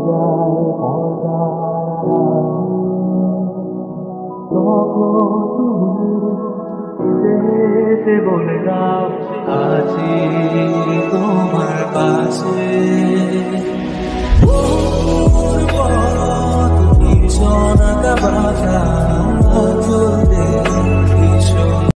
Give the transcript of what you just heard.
যায় অজানা, তখন তুমি হেসে হেসে বলে দাও আছি তোমার পাশে।